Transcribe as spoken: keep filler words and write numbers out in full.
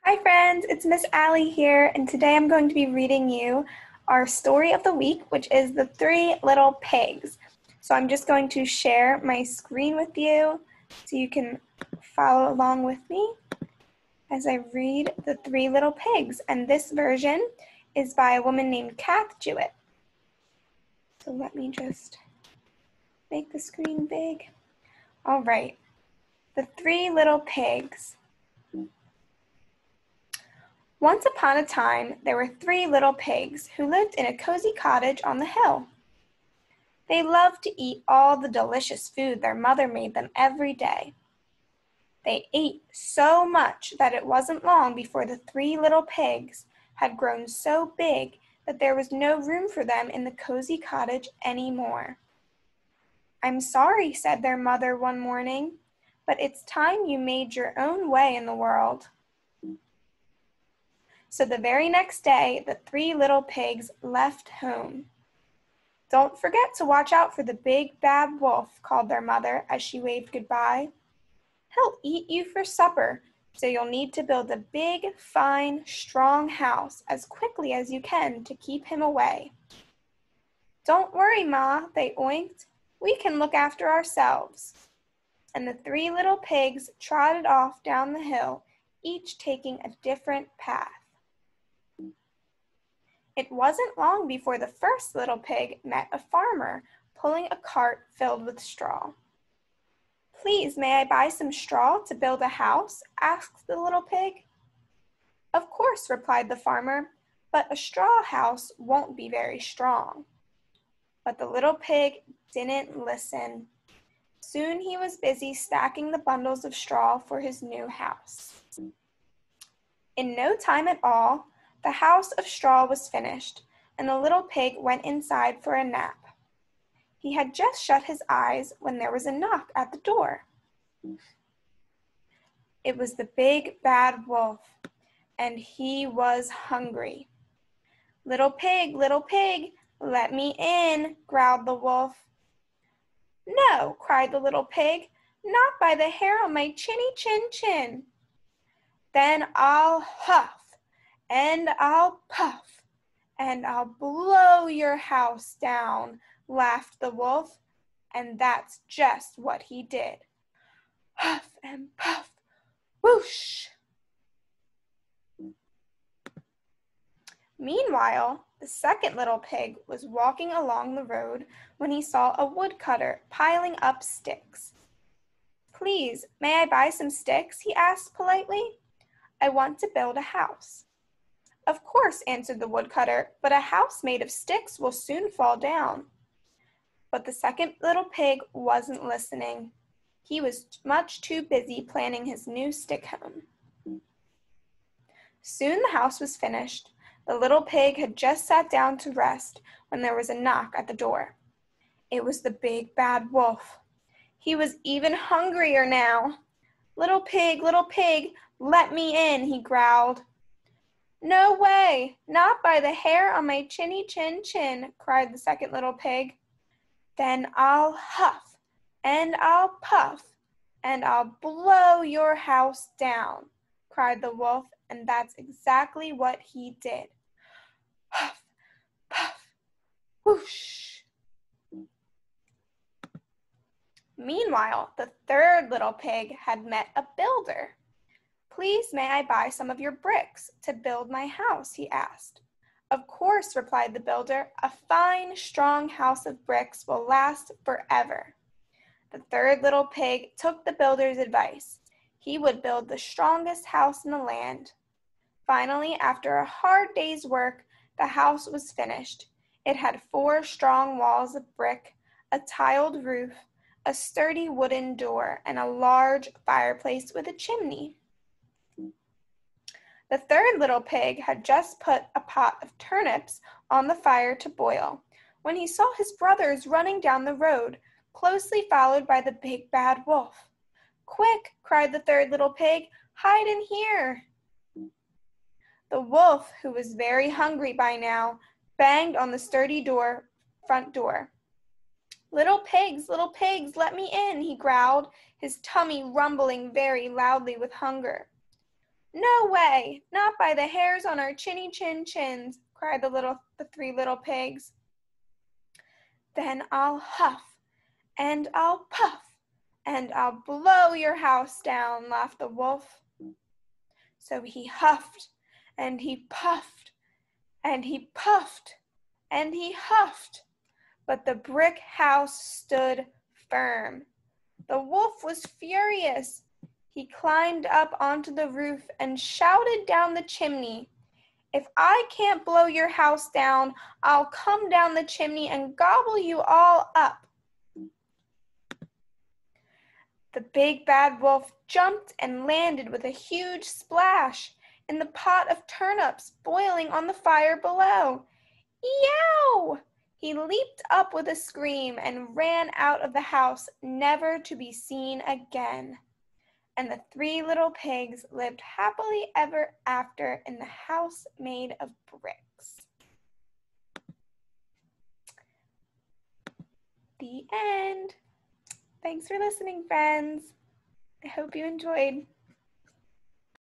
Hi friends, it's Miss Allie here, and today I'm going to be reading you our story of the week, which is The Three Little Pigs. So I'm just going to share my screen with you so you can follow along with me as I read The Three Little Pigs, and this version is by a woman named Kath Jewett. So let me just make the screen big. All right, The Three Little Pigs. Once upon a time, there were three little pigs who lived in a cozy cottage on the hill. They loved to eat all the delicious food their mother made them every day. They ate so much that it wasn't long before the three little pigs had grown so big that there was no room for them in the cozy cottage anymore. "I'm sorry," said their mother one morning, "but it's time you made your own way in the world." So the very next day, the three little pigs left home. "Don't forget to watch out for the big bad wolf," called their mother as she waved goodbye. "He'll eat you for supper, so you'll need to build a big, fine, strong house as quickly as you can to keep him away." "Don't worry, Ma," they oinked. "We can look after ourselves." And the three little pigs trotted off down the hill, each taking a different path. It wasn't long before the first little pig met a farmer pulling a cart filled with straw. "Please, may I buy some straw to build a house?" asked the little pig. "Of course," replied the farmer, "but a straw house won't be very strong." But the little pig didn't listen. Soon he was busy stacking the bundles of straw for his new house. In no time at all, the house of straw was finished, and the little pig went inside for a nap. He had just shut his eyes when there was a knock at the door. It was the big bad wolf, and he was hungry. "Little pig, little pig, let me in," growled the wolf. "No," cried the little pig, "not by the hair on my chinny chin chin." "Then I'll huff, and I'll puff, and I'll blow your house down," laughed the wolf, and that's just what he did. Huff and puff, whoosh! Meanwhile, the second little pig was walking along the road when he saw a woodcutter piling up sticks. "Please, may I buy some sticks?" he asked politely. "I want to build a house." "Of course," answered the woodcutter, "but a house made of sticks will soon fall down." But the second little pig wasn't listening. He was much too busy planning his new stick home. Soon the house was finished. The little pig had just sat down to rest when there was a knock at the door. It was the big bad wolf. He was even hungrier now. "Little pig, little pig, let me in," he growled. "No way, not by the hair on my chinny chin chin," cried the second little pig. "Then I'll huff, and I'll puff, and I'll blow your house down," cried the wolf, and that's exactly what he did. Huff, puff, whoosh! Meanwhile, the third little pig had met a builder. "Please, may I buy some of your bricks to build my house?" he asked. "Of course," replied the builder. "A fine, strong house of bricks will last forever." The third little pig took the builder's advice. He would build the strongest house in the land. Finally, after a hard day's work, the house was finished. It had four strong walls of brick, a tiled roof, a sturdy wooden door, and a large fireplace with a chimney. The third little pig had just put a pot of turnips on the fire to boil when he saw his brothers running down the road, closely followed by the big bad wolf. "Quick," cried the third little pig, "hide in here." The wolf, who was very hungry by now, banged on the sturdy door, front door. "Little pigs, little pigs, let me in," he growled, his tummy rumbling very loudly with hunger. "No way, not by the hairs on our chinny chin chins," cried the little the three little pigs. "Then I'll huff, and I'll puff, and I'll blow your house down," laughed the wolf. So he huffed, and he puffed, and he puffed, and he huffed, but the brick house stood firm. The wolf was furious. He climbed up onto the roof and shouted down the chimney, "If I can't blow your house down, I'll come down the chimney and gobble you all up." The big bad wolf jumped and landed with a huge splash in the pot of turnips boiling on the fire below. "Yow!" He leaped up with a scream and ran out of the house, never to be seen again. And the three little pigs lived happily ever after in the house made of bricks. The end. Thanks for listening, friends. I hope you enjoyed.